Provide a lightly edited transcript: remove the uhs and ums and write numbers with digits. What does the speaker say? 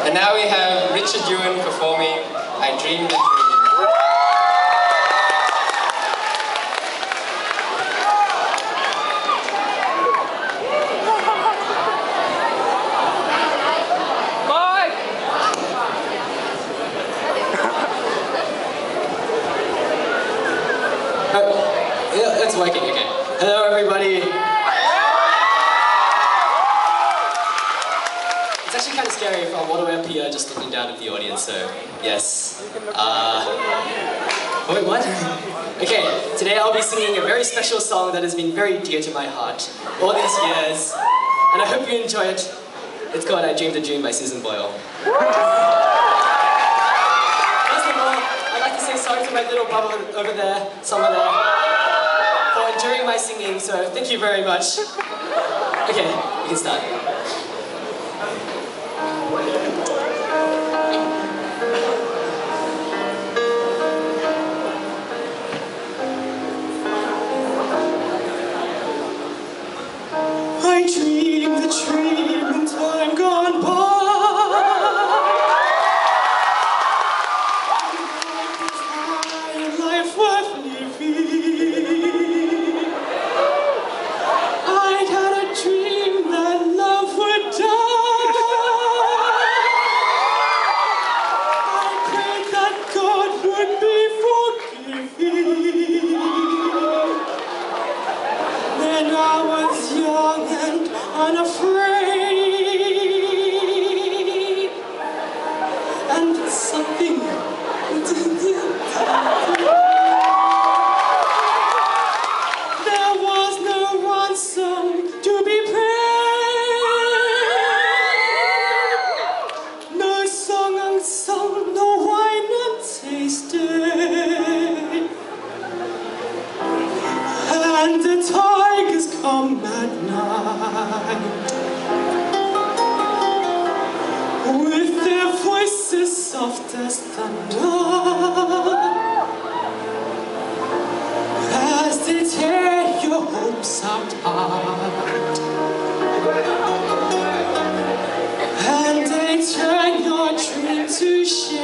And now we have Richard Ewan performing I Dreamed a Dream. Yeah, it's working again. Hello, everybody. It's actually kind of scary if I'm Water MP just looking down at the audience, so yes. Wait, what? Okay, today I'll be singing a very special song that has been very dear to my heart all these years, and I hope you enjoy it. It's called I Dreamed a Dream by Susan Boyle. I'd like to say sorry to my little brother over there, somewhere there, for enduring my singing, so thank you very much. Okay, we can start. I dreamed a dream in time gone by. Life worth living. I'd had a dream that love would die. I prayed that God would be forgiving. Then I was young and unafraid, and something there was no ransom to be paid, no song unsung, no wine untasted, and the tigers come at night with their voices soft as thunder, as they tear your hopes apart, and they turn your dream to shame.